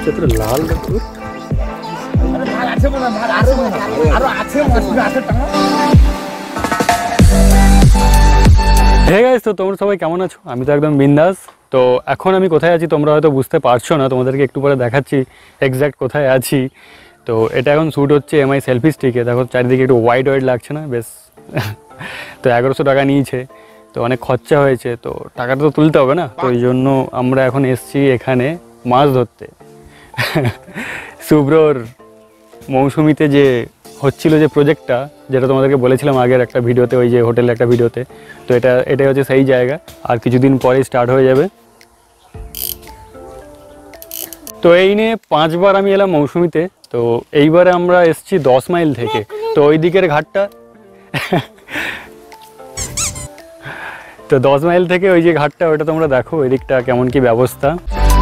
রূপচাঁদের লাল hey guys, তো তোমরা সবাই কেমন আছো? আমি তো একদম বিন্দাস। তো এখন আমি কোথায় আছি তোমরা হয়তো বুঝতে পারছো না, তোমাদেরকে একটু পরে দেখাচ্ছি এক্স্যাক্ট কোথায় আছি। তো এটা এখন শ্যুট হচ্ছে এমআই সেলফি স্টিকে। দেখো চারিদিকে একটু ওয়াইড লাগছে না? বেশ। তো 1100 টাকা নিয়েছে, তো অনেক খরচা হয়েছে, তো টাকাটা তো তুলতে হবে না। তো এই জন্য আমরা এখন এসছি এখানে মাছ ধরতে। শুভ্রর মৌসুমিতে যে হচ্ছিল যে প্রজেক্টটা, যেটা তোমাদেরকে বলেছিলাম আগের একটা ভিডিওতে, ওই যে হোটেলের একটা ভিডিওতে, তো এটাই হচ্ছে সেই জায়গা। আর কিছুদিন পরেই স্টার্ট হয়ে যাবে। তো এই নিয়ে 5 বার আমি এলাম মৌসুমিতে। তো এইবারে আমরা এসছি 10 মাইল থেকে। তো ওই দিকের ঘাটটা, তো 10 মাইল থেকে ওই যে ঘাটটা, ওটা তোমরা দেখো ওই দিকটা কেমন কি ব্যবস্থা।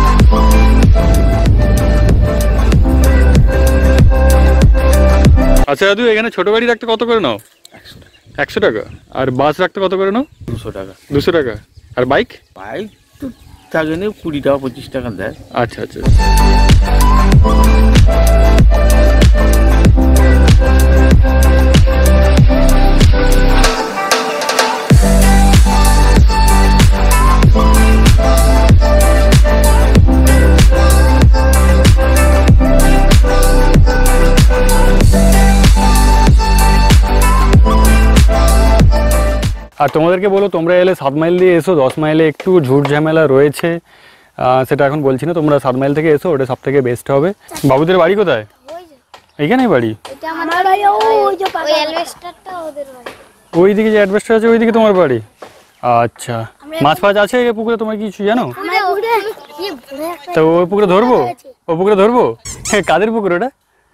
আচ্ছা দাদু, এখানে ছোট গাড়ি রাখতে কত করে নাও? 100 টাকা। আর বাস রাখতে কত করে নাও? 200 টাকা। 200 টাকা। আর বাইক? বাইক তো থাকে না, 20 টাকা 25 টাকা দেয়। আচ্ছা আচ্ছা। আর তোমাদেরকে বলো, তোমরা এলে 7 মাইল দিয়ে এসো। 10 মাইলে একটু ঝুট ঝামেলা রয়েছে, সেটা এখন বলছি না। তোমরা 7 মাইল থেকে এসো, ওটা সব থেকে বেস্ট হবে। বাবুদের বাড়ি কোথায়? এইখানেই বাড়ি? ওই দিকে যে অ্যাডভেস্টার আছে, ওই দিকে তোমার বাড়ি? আচ্ছা। মাছ ফাছ আছে পুকুরে, তোমার কিছু জানো? তো ওই পুকুরে ধরবো? ওই পুকুরে ধরবো? কাদের পুকুর ওটা?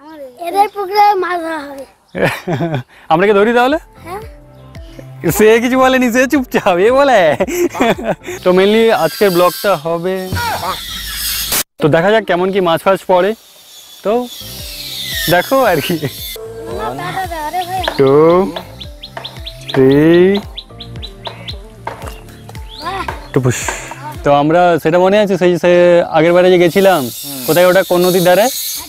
আমরা কি ধরি তাহলে? সে কিছু বলেনি, সে চুপচাপ এ বলে। তো মেনলি আজকের ব্লগটা হবে, তো দেখা যাক কেমন কি মাছ ফাছ পড়ে। তো দেখো আর কি। 2 3 টুপুস। তো আমরা সেটা মনে আছে, সেই সে আগের বারে যে গেছিলাম, কোথায় ওটা, কোন নদীর ধারে?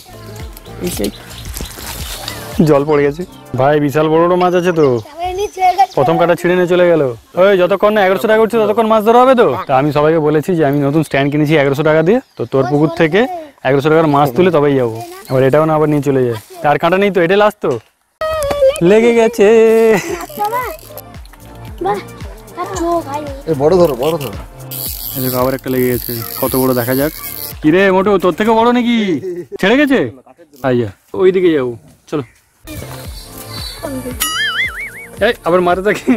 জল পড়ে গেছে ভাই, বিশাল বড় বড় মাছ আছে। তো প্রথম কাটা ছিঁড়ে নিয়ে চলে গেল। ওই যতক্ষণ না 1100 টাকা উঠছে ততক্ষণ মাছ ধরা হবে। তো আমি সবাইকে বলেছি যে আমি নতুন স্ট্যান্ড কিনেছি 1100 টাকা দিয়ে, তো তোর পুকুর থেকে 1100 টাকার মাছ তুলে তবেই যাবো। আবার এটাও না আবার নিয়ে চলে যায়। আর কাঁটা নেই তো, এটাই লাস্ট। তো লেগে গেছে। বড় ধরো, বড় ধরো। এদিকে আবার একটা লেগে গেছে, কত বড় দেখা যাক। কিরে মোটু, তোর থেকে বড় নাকি? ছেড়ে গেছে? আইয়া ওই দিকে যাবো, চলো। এই আবার মারে থাকে।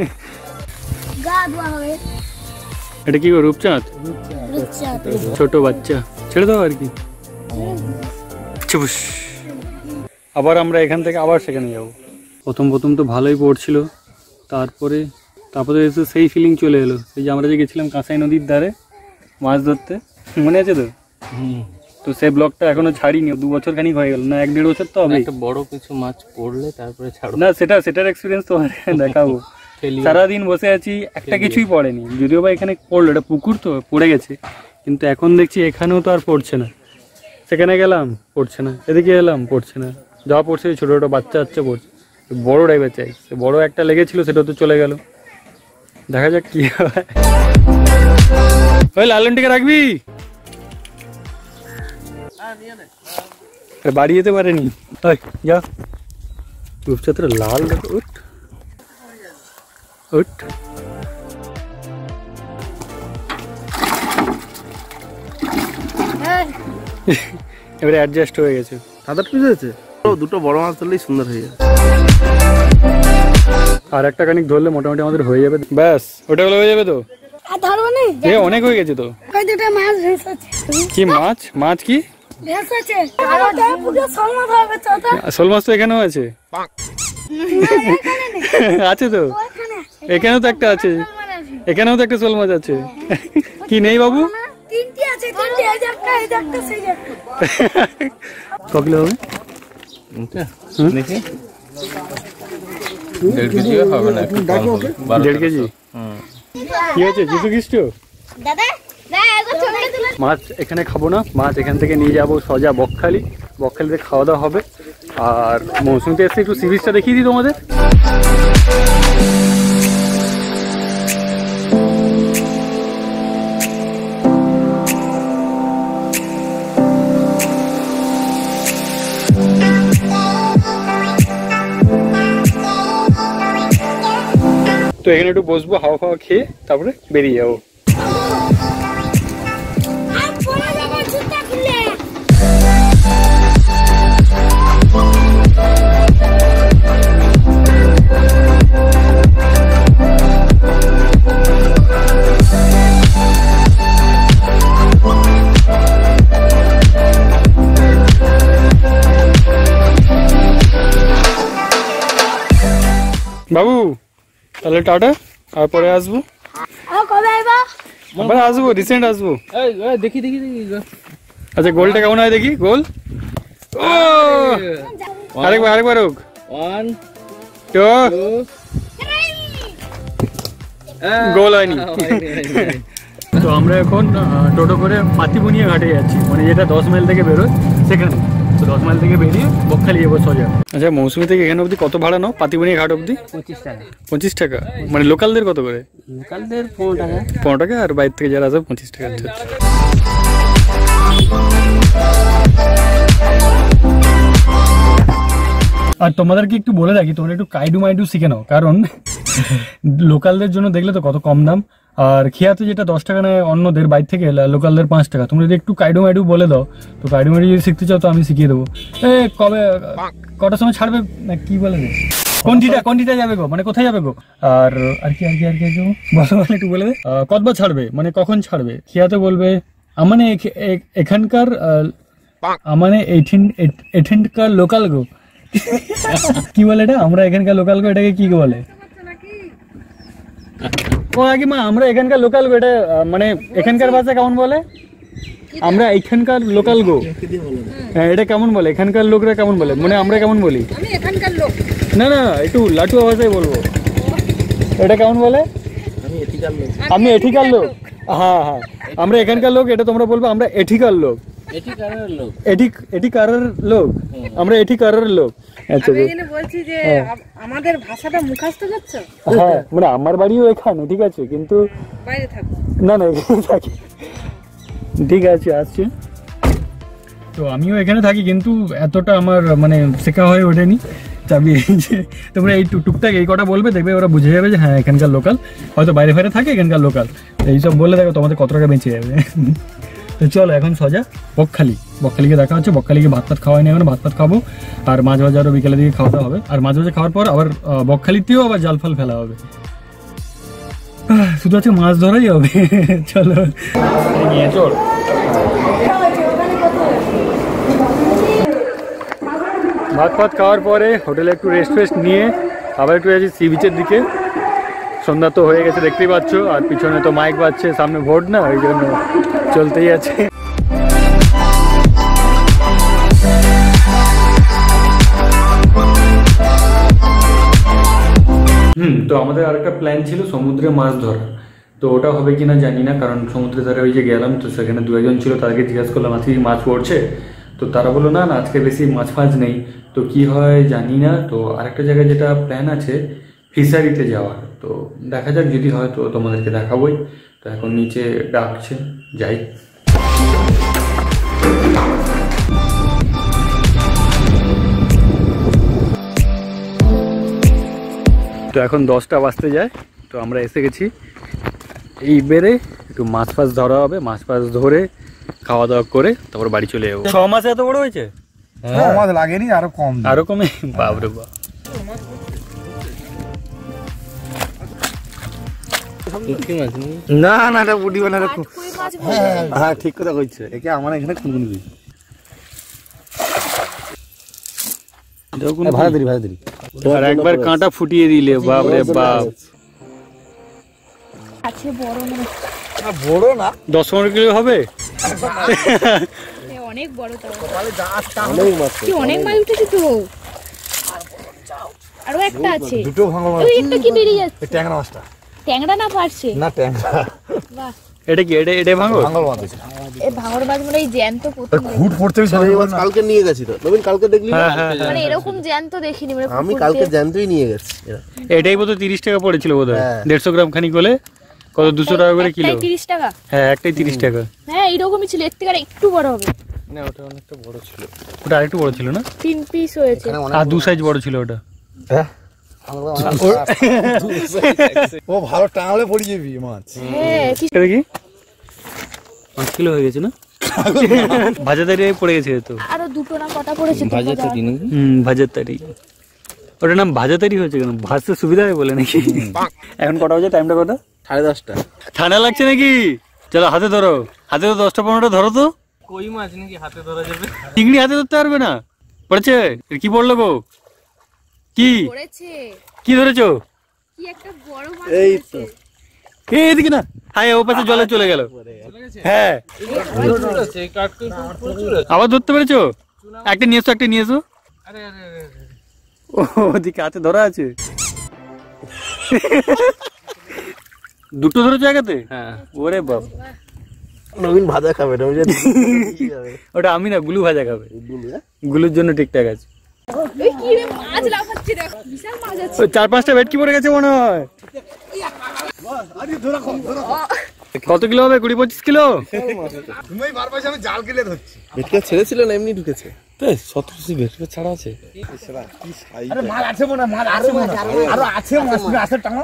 এটা কি গো, রূপচাঁদ? ছোট বাচ্চা, ছেড়ে দাও আর কি। আবার আমরা এখান থেকে আবার সেখানে যাবো। প্রথম তো ভালোই পড়ছিল, তারপরে এসে সেই ফিলিং চলে এলো। সেই যে আমরা যে গেছিলাম কাঁসাই নদীর ধারে মাছ ধরতে, মনে আছে তো? তো সেই ব্লগটা এখনো ছাড়িনি, 2 বছর খানিক হয়ে গেল না, 1-1.5 বছর তো হবে। একটা বড় কিছু মাছ পড়লে তারপরে ছাড়ো না, সেটার এক্সপিরিয়েন্স তোমার দেখাবো। সারাদিন বসে আছি, একটা কিছুই পড়েনি। যদিও বা এখানে পড়লো, এটা পুকুর তো পড়ে গেছে, কিন্তু এখন দেখছি এখানেও তো আর পড়ছে না। সেখানে গেলাম, পড়ছে না। এদিকে এলাম, পড়ছে না। যা পড়ছে ছোটো ছোটো বাচ্চা পড়ছে। বড় টাইপের চাই, বড় একটা লেগেছিল, সেটা তো চলে গেল। দেখা যাক কি হয়। ওই লালনটিকে রাখবি, বাড়ি যেতে পারেনি। যা রূপচাঁদের লাল, উঠ উঠ। এবারে অ্যাডজাস্ট হয়ে গেছে। 7-8 পিস হয়েছে। দুটো বড় মাছ ধরলেই সুন্দর হয়ে যাবে। আর একটা কানিক ধরলে মোটামুটি আমাদের হয়ে যাবে। ব্যাস, ওটা হয়ে যাবে। তো অনেক হয়ে গেছে। তো কি মাছ? মাছ কি? শোল মাছ তো এখানেও আছে। আছে তো, এখানেও তো একটা আছে, এখানেও তো একটা শোল মাছ আছে। কি নেই বাবু? ক কিলো হবে? 1.5 কেজি হবে না, 1.5 কেজি। কি হয়েছে? যিশু খ্রিস্ট? দাদা মাছ এখানে খাবো না, মাছ এখান থেকে নিয়ে যাবো সোজা বকখালি। বকখালিতে খাওয়া দাওয়া হবে। আর মৌসুমিতে এসে একটু সি বিচটা দেখিয়ে দিই তোমাদের। তো এখানে একটু বসবো, হাওয়া ফাওয়া খেয়ে তারপরে বেরিয়ে যাবো। বাবু তাহলে টাটা, আর পরে আসবো। আবার আসবো, রিসেন্ট আসবো। দেখি দেখি দেখি। আচ্ছা গোলটা কেমন হয় দেখি। গোল ও আরেকবার আরেকবার হোক। 1 2 গোল হয়নি। তো আমরা এখন টোটো করে পাতিবুনিয়া ঘাটে যাচ্ছি, মানে যেটা 10 মাইল থেকে বেরোয় সেখানে। তো 10 মাইল থেকে বেরিয়ে বকখালি যাবো সোজা। আচ্ছা মৌসুমি থেকে এখানে অবধি কত ভাড়া নাও পাতিবুনিয়া ঘাট অবধি? 25 টাকা। 25 টাকা, মানে লোকালদের কত করে? লোকালদের 15 টাকা। 15 টাকা, আর বাইরে থেকে যারা আছে 25 টাকা। আচ্ছা আর তোমাদেরকে একটু বলে রাখি, তোমরা একটু কাইডু মাইডু শিখে নাও, কারণ লোকালদের জন্য দেখলে তো কত কম দাম। আর খিয়াতে যেটা 10 টাকা নেয় অন্যদের বাইরে থেকে, লোকালদের 5 টাকা। তোমরা যদি একটু কাইডু মাইডু বলে দাও, তো কাইডু মাইডু যদি শিখতে চাও তো আমি শিখিয়ে দেবো। কবে কটার সময় ছাড়বে না কি বলে রে? কোনটিটা যাবে গো, মানে কোথায় যাবে গো? আর আর কি আর কি আর কি বলো একটু বলে দে। কতবার ছাড়বে, মানে কখন ছাড়বে? খিয়াতে বলবে মানে এখানকার মানে এখানকার লোকাল গো। কি বলে এটা? আমরা এখানকার লোকাল গো, এটাকে কি বলে? ও আগে মা আমরা এখানকার লোকাল গো, এটা মানে এখানকার ভাষা কেমন বলে? আমরা এখানকার লোকাল গো। হ্যাঁ এটা কেমন বলে? এখানকার লোকরা কেমন বলে? মানে আমরা কেমন বলি? আমি এখানকার লোক। না না একটু লাটু আওয়াজে বলবো। এটা কেমন বলে? আমি এঠিকার লোক। হ্যাঁ হ্যাঁ আমরা এখানকার লোক, এটা তোমরা বলবো আমরা এঠিকার লোক। এঠিকারের লোক, আমরা এঠিকারের লোক। আচ্ছা আমি এখানে বলছি যে আমাদের ভাষাটা মুখস্থ করছ? হ্যাঁ মানে আমার বাড়িও এখানে, ঠিক আছে, কিন্তু বাইরে থাকো। না না এখানে থাকি। ঠিক আছে আসছি। তো আমিও এখানে থাকি, কিন্তু এতটা আমার মানে শেখা হয়ে ওঠেনি। চাবি যে তোমরা এই টুকটাক এই কটা বলবে, দেখবে ওরা বুঝে যাবে যে হ্যাঁ এখানকার লোকাল, হয়তো বাইরে বাইরে থাকে এখানকার লোকাল। এইসব বললে দেখো তোমাদের কত টাকা বেঁচে যাবে। তো চলো এখন সোজা বকখালিকে দেখা হচ্ছে। বকখালিকে ভাত ফাত খাওয়াই না, এখন ভাত ফাত খাবো, আর মাছ ভাজা আরও বিকেলের দিকে খাওয়া হবে। আর মাছ ভাজা খাওয়ার পর আবার বকখালিতেও আবার জাল ফাল ফেলা হবে। শুধু আজকে মাছ ধরাই হবে। চলো নিয়ে চল। ভাত ফাত খাওয়ার পরে হোটেলে একটু রেস্ট নিয়ে আবার একটু যাচ্ছি সি বিচের দিকে। সন্ধ্যা তো হয়ে গেছে দেখতেই পাচ্ছ, আর পিছনে তো মাইক বাজছে, সামনে ভোট না, ওই জন্য চলতেই আছে। তো আমাদের আরেকটা প্ল্যান ছিল সমুদ্রে মাছ ধরা। তো ওটা হবে কিনা জানি না, কারণ সমুদ্রের ধারে ওই যে গেলাম, তো সেখানে 2 একজন ছিল, তাদেরকে জিজ্ঞাসা করলাম আজকে মাছ পড়ছে, তো তারা বললো না না আজকে বেশি মাছ ফাছ নেই। তো কি হয় জানি না। তো আরেকটা জায়গায় যেটা প্ল্যান আছে ফিশারিতে যাওয়ার, তো দেখা যাক যদি হয় তো তোমাদেরকে দেখাবোই। তো এখন নিচে ডাকছে, যাই। তো এখন 10টা বাজতে যায়, তো আমরা এসে গেছি। এইবারে একটু মাছ ফাছ ধরা হবে, মাছ ফাছ ধরে খাওয়া দাওয়া করে তারপর বাড়ি চলে যাবো। 6 মাসে এত বড় হয়েছে? মাছ লাগেনি, আরো কম, আরো কমে? বাপরে বাপ। না না এটা বুড়ি বানা। হ্যাঁ ঠিক কথা কইছে, একে আমার এখানে কুনকুনি দিই। ভাড়া দিই। আর একবার কাঁটা ফুটিয়ে দিলে বাপরে বাপ। আছে বড় না? না বড় না, 10-15 কিলো হবে। অনেক বড় তো। অনেক মাছ, কি অনেক মাছ উঠেছে তো। আরো একটা আছে, দুটো ভাঙা মাছ। ওই একটা কি বেরিয়ে যাচ্ছে? ট্যাংরা মাছটা। ট্যাংরা না পারছে? না ট্যাংরা। বাহ এটা কি এটা ভাঙো? ভাঙল মাছ আছে। এই ভাঙর মাছ মানে এই জ্যান্ত প্রথম ঘুট পড়তে কালকে নিয়ে গেছিল নবীন, কালকে দেখলি না? হ্যাঁ মানে এরকম জ্যান্ত দেখিনি মানে আমি কালকে জ্যান্তই নিয়ে গেছি। এটাই বোধহয় 30 টাকা পড়েছিল বোধহয়, 150 গ্রাম খানিক হলে কত 200 টাকা করে কিলো। 30 টাকা। হ্যাঁ একটাই 30 টাকা। হ্যাঁ এইরকমই ছিল, এর থেকে আর একটু বড় হবে। না ওটা অনেকটা বড় ছিল। ওটা আরেকটু বড় ছিল না? 3 পিস হয়েছে। আর 2 সাইজ বড় ছিল ওটা। হ্যাঁ ও ভালো টাঙালে পড়ে যাবি মাছ। হ্যাঁ কি এটা কি 5 কিলো হয়ে গেছে না? ভাজাদারি পড়ে গেছে তো। আরো দুটো না কটা পড়েছে তো? ভাজাতারি নাকি? ভাজাদারি। ওটার নাম ভাজাদারি হয়েছে কেন? ভাজতে সুবিধা হয় বলে নাকি? এখন কটা বাজে? টাইমটা কত? 10:30। ঠান্ডা লাগছে নাকি? চলো হাতে ধরো, হাতে তো 10টা-15টা ধরো তো। কই মাছ নাকি হাতে ধরা যাবে? চিংড়ি হাতে ধরতে পারবে না? পড়েছে? কি পড়লো গো? কি পড়েছে? কি ধরেছো? কি একটা বড় মাছ এই তো এদিকে না, হায় ও পাশে জলে চলে গেল। হ্যাঁ আবার ধরতে পেরেছো? একটা নিয়ে এসো, একটা নিয়ে এসো। ওদিকে হাতে ধরা আছে। দুটো ধরেছো একাতে? হ্যাঁ। ওরে বাপ, নবীন ভাজা খাবে না, বুঝলি? ওটা আমি না, গুলু ভাজা খাবে। গুলুর জন্য ঠিকঠাক আছে। ওই কি রে মাছ লাফাচ্ছে রে, বিশাল মাছ আছে। 4-5টা ভেটকি পড়ে গেছে মনে হয়। কত কিলো হবে? 20-25 কিলো। তুমি বারবার আমি জাল কিলে ধরছি। ভেটকা ছেড়েছিল না এমনি ঢুকেছে? 17 ভেটকা ছাড়া আছে। আরে মাল আছে মনে হয়, মাল আছে মনে হয়। আরো আছে মাছ, তুমি আছে টাঙো।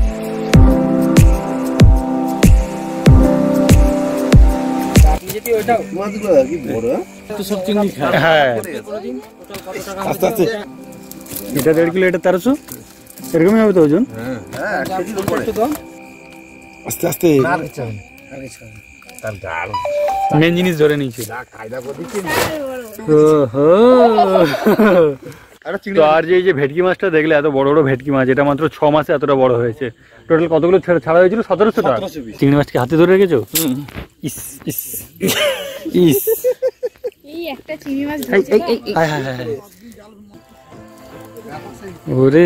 মাছগুলো কি বড়? তো সব চিংড়ি খায়। হ্যাঁ আস্তে আস্তে এটা 1.5 কিলো, এটা 1300 এরকমই হবে তো ওজন। আস্তে আস্তে মেন জিনিস ধরে নিয়েছে। তো আর যে ভেটকি মাছটা দেখলে, এত বড় বড় ভেটকি মাছ, এটা মাত্র 6 মাসে এতটা বড় হয়েছে। টোটাল কতগুলো ছাড়া হয়েছিল? 1700 টাকা। চিংড়ি মাছকে হাতে ধরে রেখেছো? ইস ইস ইস, এই একটা চিংড়ি মাছ হায় হায় হায়। ওরে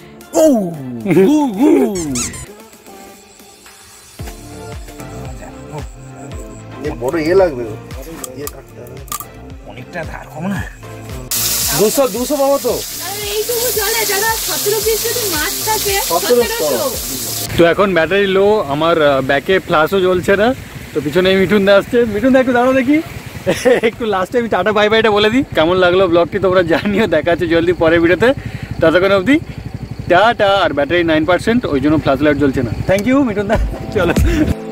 বড় লাগবে। অনেকটা ধার কম না? 200 পাবো তো। আরে এইটুকু জলে দাদা 17 পিস যদি মাছ থাকে 1700। তো এখন ব্যাটারি লো, আমার ব্যাকে ফ্ল্যাশও জ্বলছে না। তো পিছনে মিঠুন দা আসছে। মিঠুন দা একটু দাঁড়াও দেখি, একটু লাস্টে আমি টাটা বাই বাইটা বলে দিই। কেমন লাগলো ব্লগটি তোমরা জানিও। দেখা আছে জলদি পরের ভিডিওতে। ততক্ষণ অবধি টাটা। আর ব্যাটারি 9%, ওই জন্য ফ্ল্যাশ লাইট জ্বলছে না। থ্যাংক ইউ মিঠুন দা। চলো।